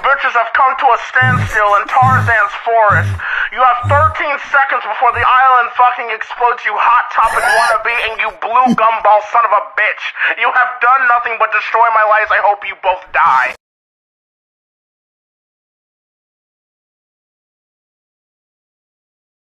bitches have come to a standstill in Tarzan's forest. You have 13 seconds before the island fucking explodes, you hot topic wannabe, and you blue gumball son of a bitch. You have done nothing but destroy my life. I hope you both die.